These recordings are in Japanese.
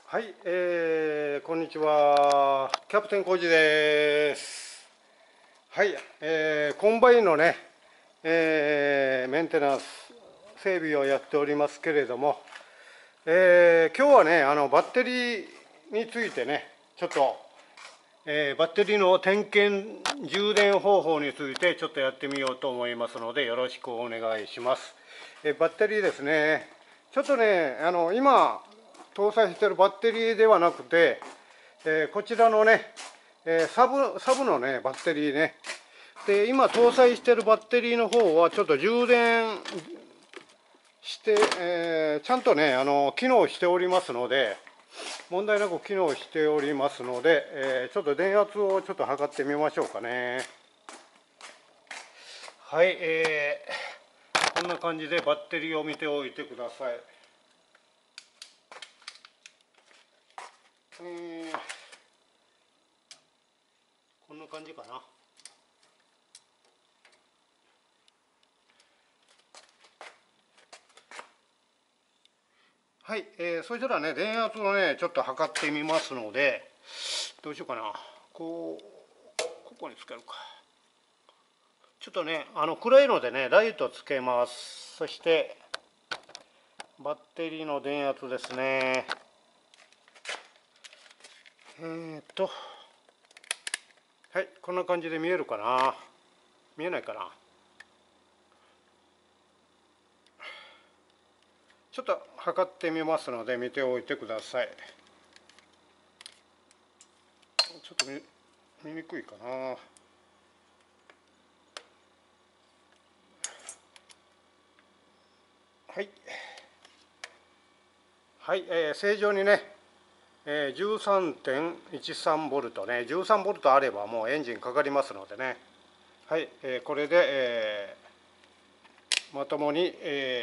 はい、こんにちは。キャプテン浩二です。はい、コンバインのね、メンテナンス、整備をやっておりますけれども、今日はね、バッテリーについてね、ちょっと、バッテリーの点検、充電方法についてちょっとやってみようと思いますので、よろしくお願いします。バッテリーですね、ちょっとね、今、搭載しているバッテリーではなくて、こちらのね、サブのね、バッテリーね。で、今搭載しているバッテリーの方は、ちょっと充電して、ちゃんとね、機能しておりますので、問題なく機能しておりますので、ちょっと電圧をちょっと測ってみましょうかね。はい、こんな感じでバッテリーを見ておいてください。こんな感じかな。はい、そしたらね、電圧をね、ちょっと測ってみますので、どうしようかな。ここにつけるか。ちょっとね、暗いのでね、ライトつけます。そして、バッテリーの電圧ですね。はい、こんな感じで見えるかな。見えないかな。ちょっと測ってみますので見ておいてください。ちょっと見にくいかな。はいはい、正常にね、13.13 ボルトね、13ボルトあればもうエンジンかかりますのでね。はい、これで、まともに、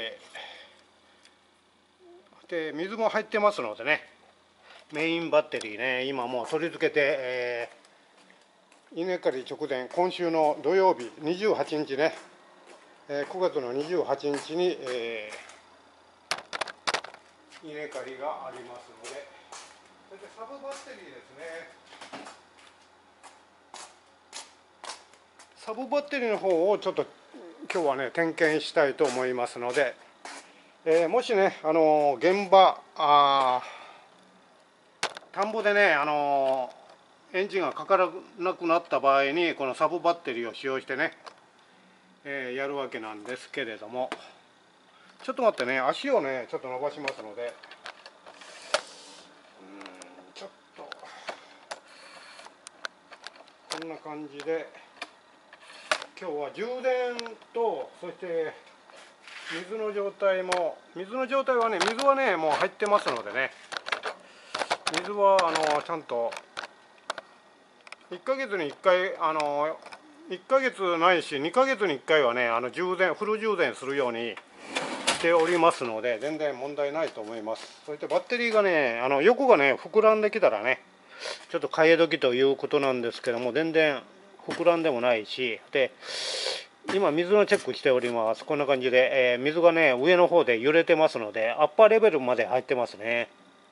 で水も入ってますのでね、メインバッテリーね、今もう取り付けて、稲刈り直前、今週の土曜日28日ね、9月の28日に、稲刈りがありますので、それでサブバッテリーですね。サブバッテリーの方をちょっと今日はね点検したいと思いますので、もしね現場田んぼでねエンジンがかからなくなった場合にこのサブバッテリーを使用してね、やるわけなんですけれども、ちょっと待ってね、足をねちょっと伸ばしますので、ちょっとこんな感じで今日は充電と、そして水の状態はね、水はねもう入ってますのでね、水はちゃんと1ヶ月に1回1ヶ月ないし2ヶ月に1回はねフル充電するようにしておりますので、全然問題ないと思います。そしてバッテリーがね横がね膨らんできたらねちょっと替え時ということなんですけども、全然膨らんでもないし、で今水のチェックしております。こんな感じで、水がね上の方で揺れてますのでアッパーレベルまで入ってますね。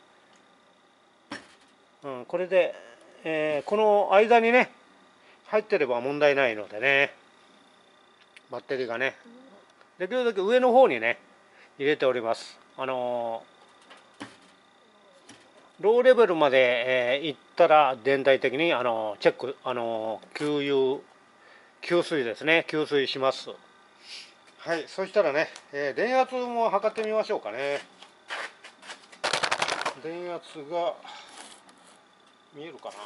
これで、この間にね入ってれば問題ないのでね、バッテリーがねできるだけ上の方にね入れております。ローレベルまで、いったら全体的にチェック給水ですね、給水します。はい、そしたらね、電圧も測ってみましょうかね。電圧が見えるかな。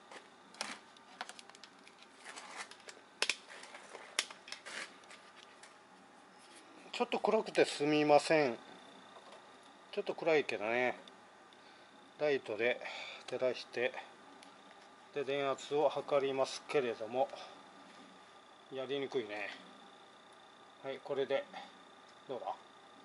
ちょっと暗くてすみません。ちょっと暗いけどね、ライトで照らしてで電圧を測りますけれども、やりにくいね。はい、これでどうだ。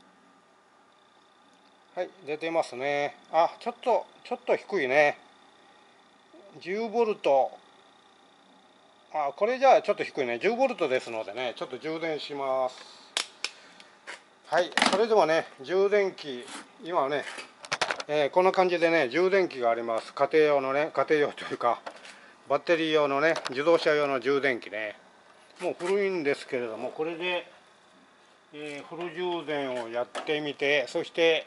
はい、出てますね。ちょっと低いね。10ボルト。これじゃあちょっと低いね。10ボルトですのでね、ちょっと充電します。はい、それではね、充電器、今ね、 こんな感じでね、充電器があります。家庭用のね、家庭用というかバッテリー用のね、自動車用の充電器ね。もう古いんですけれども、これで、フル充電をやってみて、そして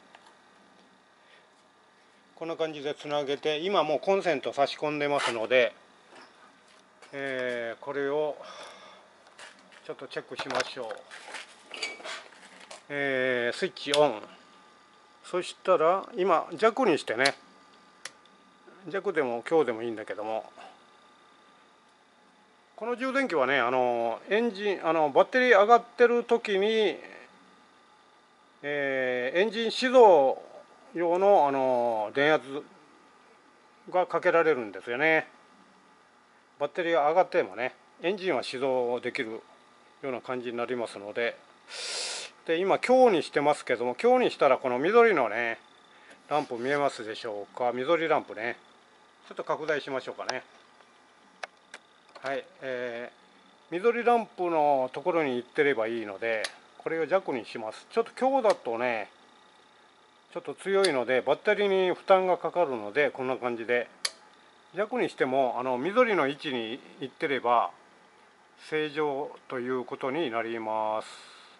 こんな感じでつなげて、今もうコンセント差し込んでますので、これをちょっとチェックしましょう。スイッチオン。そしたら今弱にしてね、弱でも強でもいいんだけども、この充電器はね、エンジンバッテリー上がってる時に、エンジン始動用の電圧がかけられるんですよね。バッテリーが上がってもね、エンジンは始動できるような感じになりますので、今強にしてますけども、強にしたらこの緑のねランプ見えますでしょうか。緑ランプね、ちょっと拡大しましょうかね。はい、緑ランプのところに行ってればいいので、これを弱にします。ちょっと強だとねちょっと強いのでバッテリーに負担がかかるので、こんな感じで弱にしても緑の位置に行ってれば正常ということになります。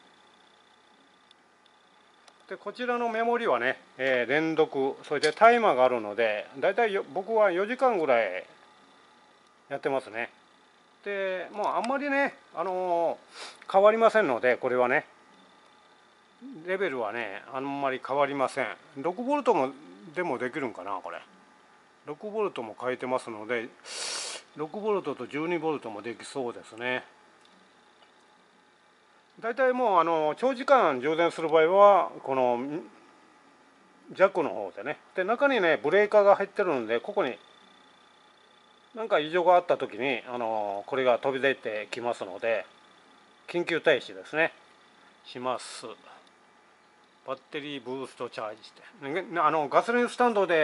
でこちらのメモリはね、連続、それでタイマーがあるので、だいたい僕は4時間ぐらいやってますね。でもうあんまりね、変わりませんので、これはねレベルはねあんまり変わりません。6ボルトもでもできるんかな。これ6ボルトも変えてますので、6ボルトと12ボルトもできそうですね。だいたいもう長時間充電する場合はこの弱の方でね、で中にねブレーカーが入ってるので、ここに何か異常があった時にこれが飛び出てきますので、緊急停止ですねします。バッテリーブーストチャージして、ガソリンスタンド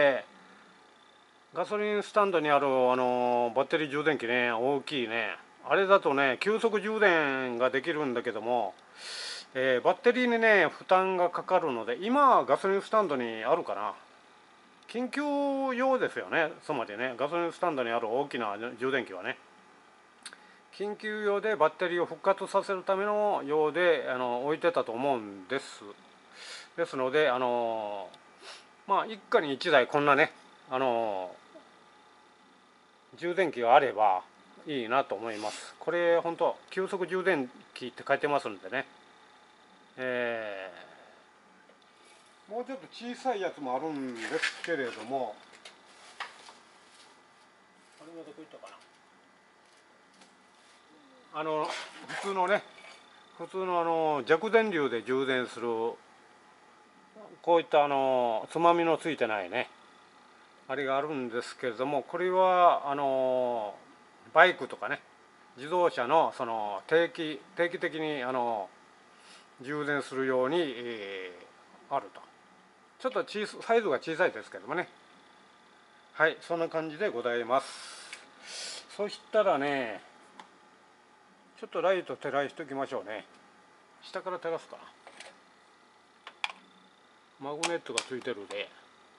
にあるバッテリー充電器ね、大きいね、あれだとね急速充電ができるんだけども、バッテリーにね負担がかかるので、今ガソリンスタンドにあるかな、緊急用ですよね。つまりね、ガソリンスタンドにある大きな充電器はね緊急用でバッテリーを復活させるための用で置いてたと思うんです。ですのでまあ一家に1台こんなね充電器があればいいなと思います。これ本当急速充電器って書いてますんでね、もうちょっと小さいやつもあるんですけれども、あれはどこ行ったかな。普通の弱電流で充電するこういったつまみのついてないねあれがあるんですけれども、これはバイクとかね自動車の定期的に充電するように、あると。ちょっとサイズが小さいですけどもね、はい、そんな感じでございます。そしたらね、ちょっとライト照らしておきましょうね。下から照らすか。マグネットがついてるんで、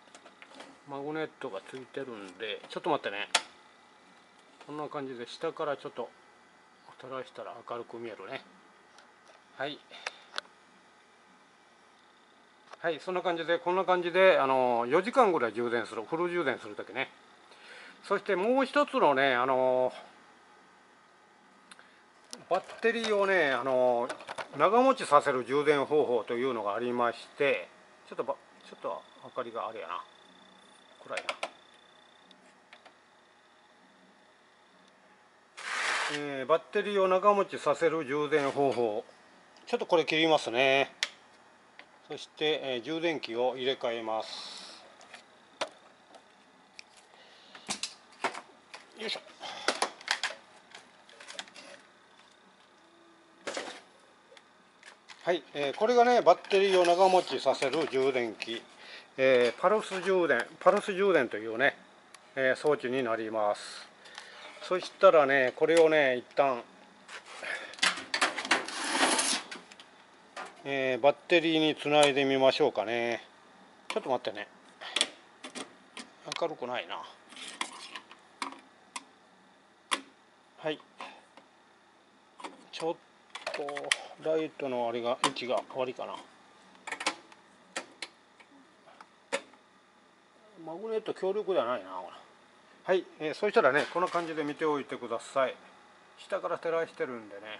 ちょっと待ってね。こんな感じで下からちょっと照らしたら明るく見えるね。はい。はい、そんな感じで、こんな感じで4時間ぐらい充電する、フル充電するときね。そしてもう一つのね、バッテリーをね長持ちさせる充電方法というのがありまして、ちょっと明かりがあれやな、暗いな。バッテリーを長持ちさせる充電方法、ちょっとこれ切りますね。そして、充電器を入れ替えます。よいしょ。はい、これがねバッテリーを長持ちさせる充電器、パルス充電というね、装置になります。そしたらねこれをね一旦、バッテリーにつないでみましょうかね。ちょっと待ってね。 明るくないな。はい、ちょっとライトのあれが位置が悪いかな。マグネット強力じゃないな。はい、そしたらねこんな感じで見ておいてください。下から照らしてるんでね。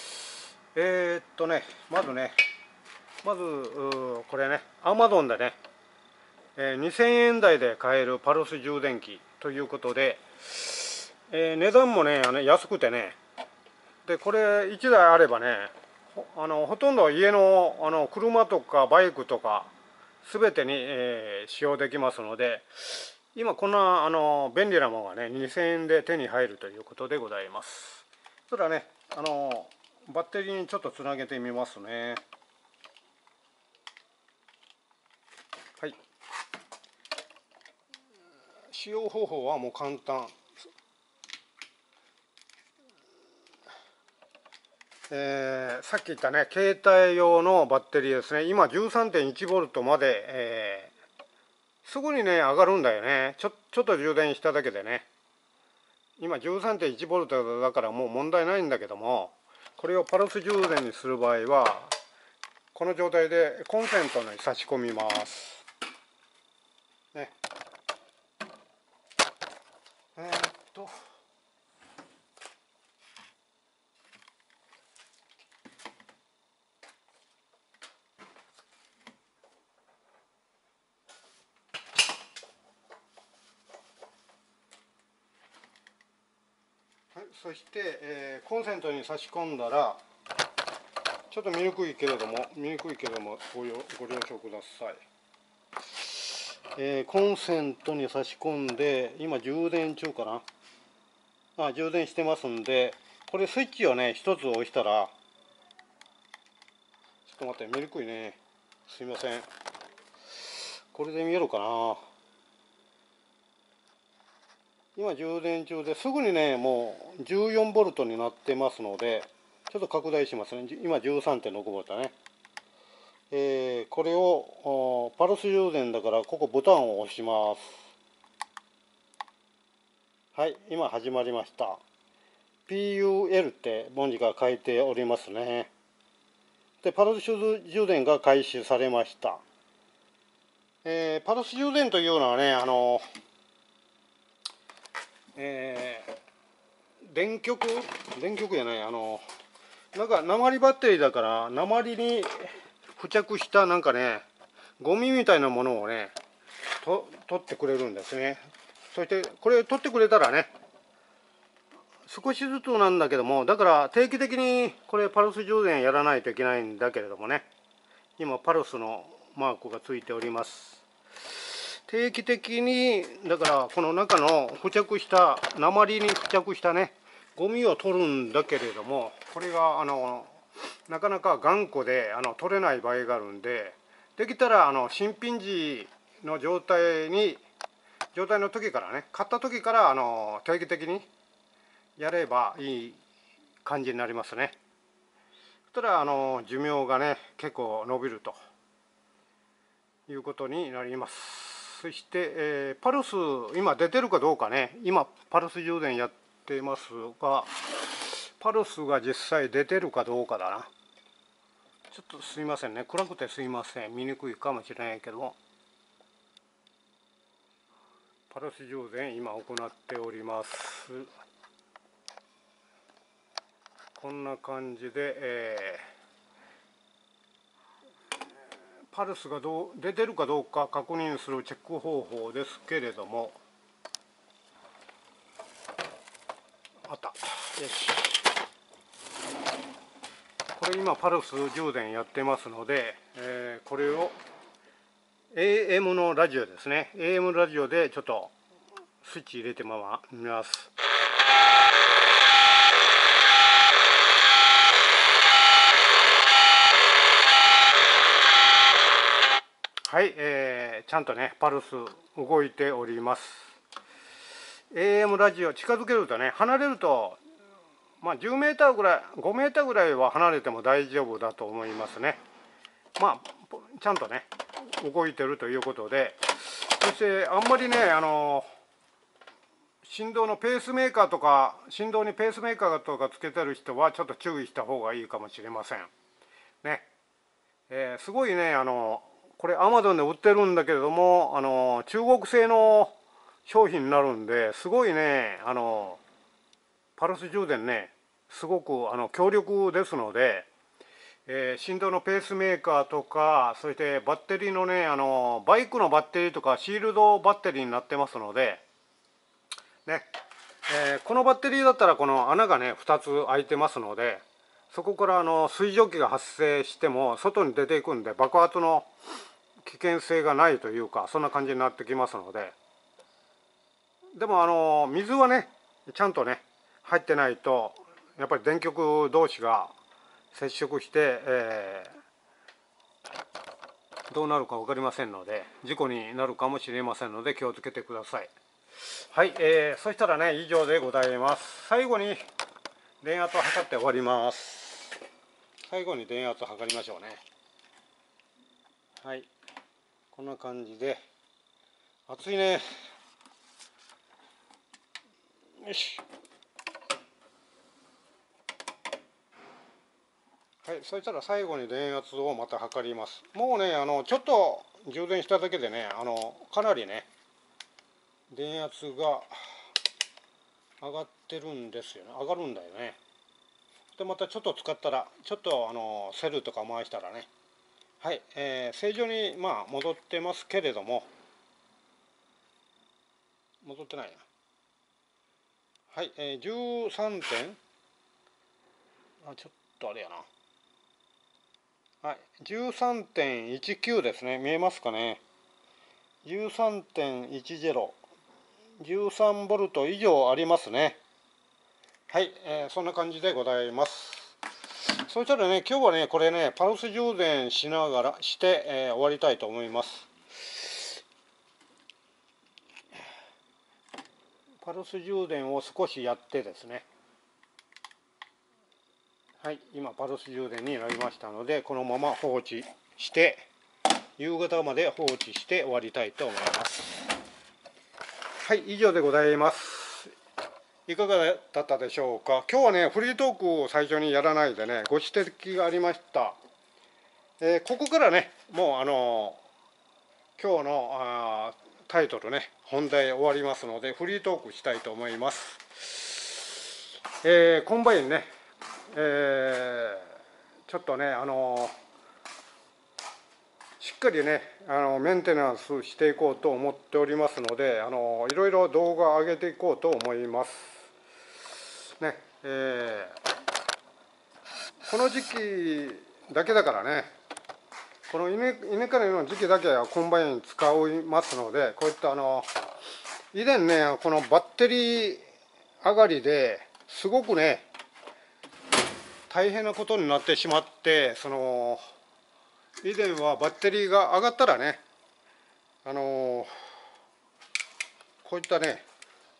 まずこれね、アマゾンでね、2000円台で買えるパルス充電器ということで、値段もね安くてね、でこれ1台あればね、ほとんど家の車とかバイクとか全てに、使用できますので、今こんな便利なものがね2000円で手に入るということでございます。それはねバッテリーにちょっとつなげてみますね。はい、使用方法はもう簡単。さっき言ったね携帯用のバッテリーですね。今 13.1V まで、すぐにね上がるんだよね。ちょっと充電しただけでね。今 13.1V だからもう問題ないんだけども、これをパルス充電にする場合はこの状態でコンセントに差し込みますね。そして、コンセントに差し込んだら、ちょっと見にくいけれどもご了承ください。コンセントに差し込んで今充電中かな。充電してますんで、これスイッチをね一つ押したら、ちょっと待って、見にくいね、すいません。これで見えるかな。今充電中ですぐにねもう 14V になってますので、ちょっと拡大しますね。今 13.6V だね。これをパルス充電だからここボタンを押します。はい、今始まりました。 PUL って文字が書いておりますね。でパルス充電が開始されました。パルス充電というのはね電極じゃない、なんか鉛バッテリーだから、鉛に付着したなんかねゴミみたいなものをね取ってくれるんですね。そしてこれ取ってくれたらね、少しずつなんだけども、だから定期的にこれパルス充電やらないといけないんだけれどもね、今パルスのマークがついております。定期的にだからこの中の鉛に付着したねゴミを取るんだけれども、これがなかなか頑固で取れない場合があるんで、できたら新品時の状態の時からね、買った時から定期的にやればいい感じになりますね。そしたら寿命がね結構伸びるということになります。そして、パルス今出てるかどうかね、今パルス充電やってますが、パルスが実際出てるかどうかだな。ちょっとすいませんね、暗くてすいません、見にくいかもしれないけども、パルス充電今行っております。こんな感じで、パルスが出てるかどうか確認するチェック方法ですけれども、あった。よし。これ今パルス充電やってますので、これを AM のラジオですね。AM ラジオでちょっとスイッチ入れてみます。はい、ちゃんとねパルス動いております。AM ラジオ近づけるとね、離れると10メーターぐらい、5メーターぐらいは離れても大丈夫だと思いますね。ちゃんとね動いてるということで、 そしてあんまりね振動のペースメーカーとか振動にペースメーカーとかつけてる人はちょっと注意した方がいいかもしれませんね。すごいねこれアマゾンで売ってるんだけれども中国製の商品になるんですごいねパルス充電ねすごく強力ですので、振動のペースメーカーとかそしてバッテリーのねバイクのバッテリーとかシールドバッテリーになってますのでね、このバッテリーだったらこの穴がね2つ開いてますのでそこから水蒸気が発生しても外に出ていくんで爆発の危険性がないというかそんな感じになってきますので、でも水はねちゃんとね入ってないとやっぱり電極同士が接触して、どうなるか分かりませんので事故になるかもしれませんので気をつけてください。はい、そしたらね以上でございます。最後に電圧を測って終わります。最後に電圧を測りましょうね。はい、こんな感じで熱いね。よし。はい、そしたら最後に電圧をまた測ります。もうねちょっと充電しただけでねかなりね電圧が上がってるんですよね。上がるんだよね。でまたちょっと使ったらちょっとセルとか回したらね、はい、正常に戻ってますけれども、戻ってないな。はい、13点、ちょっとあれやな。はい、13.19 ですね。見えますかね。13.10、13ボルト以上ありますね。はい、そんな感じでございます。そしたらね、今日はね、これね、パルス充電しながらして、終わりたいと思います。パルス充電を少しやってですね。はい、今パルス充電になりましたので、このまま放置して、夕方まで放置して終わりたいと思います。はい、以上でございます。いかがだったでしょうか。今日はねフリートークを最初にやらないでねご指摘がありました。ここからねもう今日のタイトルね本題終わりますのでフリートークしたいと思います。コンバインね、ちょっとねしっかりねメンテナンスしていこうと思っておりますのでいろいろ動画を上げていこうと思いますね。この時期だけだからね、この稲刈りの時期だけはコンバイン使いますので、こういった以前ねこのバッテリー上がりですごくね大変なことになってしまって、以前はバッテリーが上がったらねこういったね、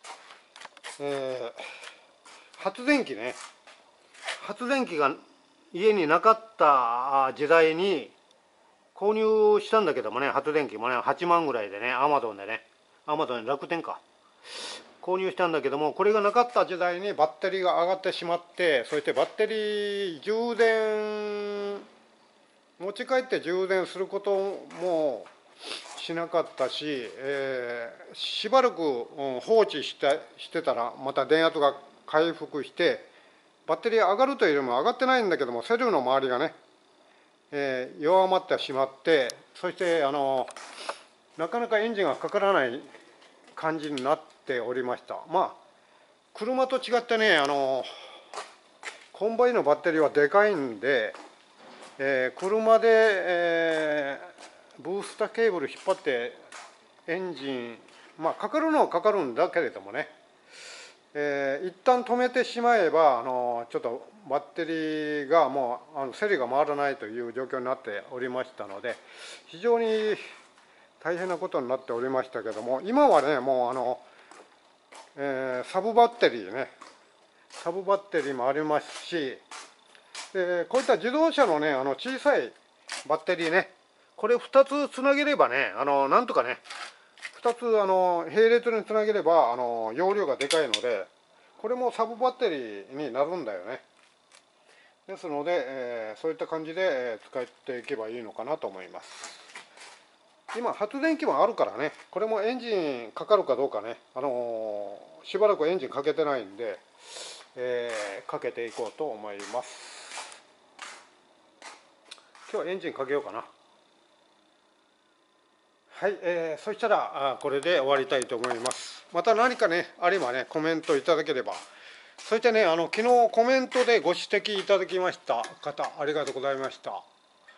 発電機が家になかった時代に購入したんだけどもね、発電機もね8万ぐらいでね、アマゾンで楽天か購入したんだけども、これがなかった時代にバッテリーが上がってしまって、そしてバッテリー充電持ち帰って充電することもしなかったし、しばらく放置してたらまた電圧が回復してバッテリー上がるというよりも上がってないんだけども、セルの周りがね、弱まってしまって、そしてなかなかエンジンがかからない感じになっておりました。車と違ってねコンバインのバッテリーはでかいんで、車で、ブースターケーブル引っ張ってエンジンかかるのはかかるんだけれどもね、一旦止めてしまえばちょっとバッテリーがもうセルが回らないという状況になっておりましたので、非常に大変なことになっておりましたけども、今はねもうサブバッテリーもありますし、こういった自動車のね小さいバッテリーね、これ2つつなげればねなんとかね 2つ並列につなげれば容量がでかいので、これもサブバッテリーになるんだよね。ですので、そういった感じで使っていけばいいのかなと思います。今発電機もあるからね、これもエンジンかかるかどうかね、しばらくエンジンかけてないんで、かけていこうと思います。今日はエンジンかけようかな。はい、そしたらこれで終わりたいと思います。また何かねあればねコメントいただければ。そしてね昨日コメントでご指摘いただきました方ありがとうございました。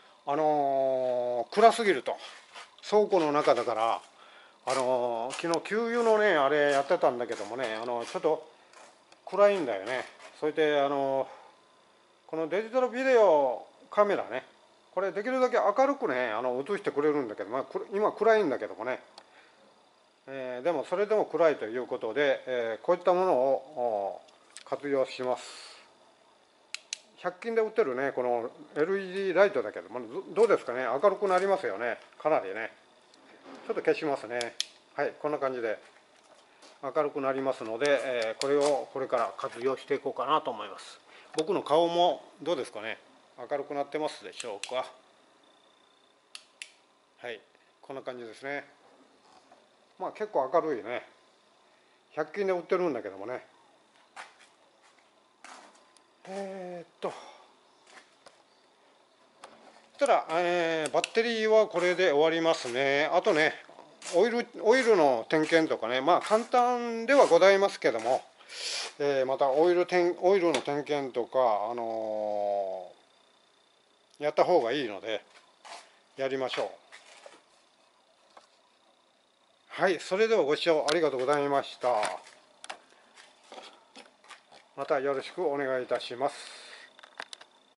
暗すぎると、倉庫の中だから昨日給油のねあれやってたんだけどもねちょっと暗いんだよね。それでこのデジタルビデオカメラね、これできるだけ明るくね映してくれるんだけど、まあ、今暗いんだけどもね、でもそれでも暗いということで、こういったものを活用します。100均で売ってるねこの LED ライトだけどもどうですかね、明るくなりますよね。かなりね。ちょっと消しますね。はい、こんな感じで明るくなりますので、これをこれから活用していこうかなと思います。僕の顔もどうですかね、明るくなってますでしょうか。はい、こんな感じですね。まあ結構明るいね。100均で売ってるんだけどもね。そしたら、バッテリーはこれで終わりますね。あとね、オイルの点検とかね、まあ簡単ではございますけども、またオイルの点検とか、やった方がいいので、やりましょう。はい、それではご視聴ありがとうございました。またよろしくお願いいたします。